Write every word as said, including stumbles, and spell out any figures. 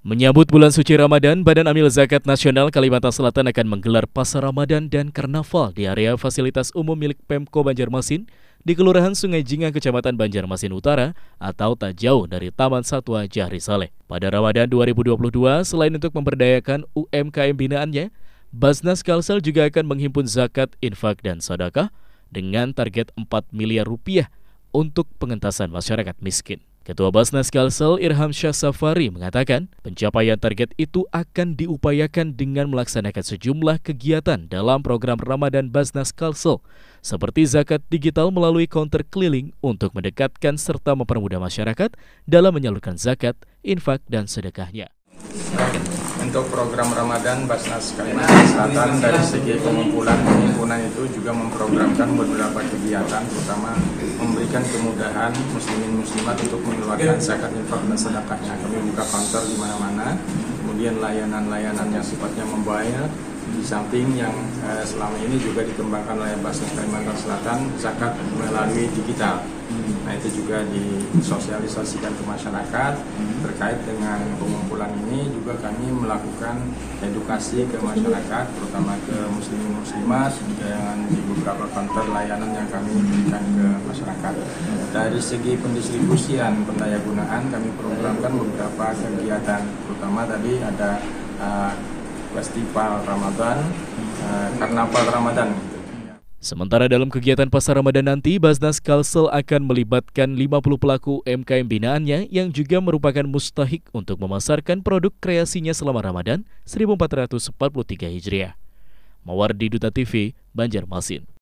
Menyambut bulan suci Ramadan, Badan Amil Zakat Nasional Kalimantan Selatan akan menggelar Pasar Ramadan dan Karnaval di area fasilitas umum milik Pemko Banjarmasin di Kelurahan Sungai Jinga, Kecamatan Banjarmasin Utara atau tak jauh dari Taman Satwa Jahri Saleh. Pada Ramadan dua ribu dua puluh dua, selain untuk memberdayakan U M K M binaannya, Basnas Kalsel juga akan menghimpun zakat, infak, dan sedekah dengan target empat miliar rupiah untuk pengentasan masyarakat miskin. Ketua Basnas Kalsel Irham Syah Safari mengatakan pencapaian target itu akan diupayakan dengan melaksanakan sejumlah kegiatan dalam program Ramadan Basnas Kalsel seperti zakat digital melalui counter keliling untuk mendekatkan serta mempermudah masyarakat dalam menyalurkan zakat, infak, dan sedekahnya. Untuk program Ramadan Basnas Kalimantan Selatan dari segi pengumpulan pengumpulan itu juga memprogramkan beberapa kegiatan, terutama memberikan kemudahan muslimin muslimat untuk mengeluarkan zakat, infak, dan sedekahnya. Kami buka counter di mana-mana, kemudian layanan-layanan yang sifatnya mobile. Di samping yang eh, selama ini juga dikembangkan oleh Basnas Kalimantan Selatan, zakat melalui digital. Nah, itu juga disosialisasikan ke masyarakat. Terkait dengan pengumpulan ini juga kami melakukan edukasi ke masyarakat, terutama ke muslimin muslimat dengan di beberapa kantor layanan yang kami berikan ke masyarakat. Dari segi pendistribusian pendayagunaan kami programkan beberapa kegiatan, terutama tadi ada uh, festival Ramadan, uh, karnaval Ramadan. Sementara dalam kegiatan Pasar Ramadan nanti, Basnas Kalsel akan melibatkan lima puluh pelaku U M K M binaannya yang juga merupakan mustahik untuk memasarkan produk kreasinya selama Ramadan seribu empat ratus empat puluh tiga Hijriah. Mawardi Duta T V, Banjarmasin.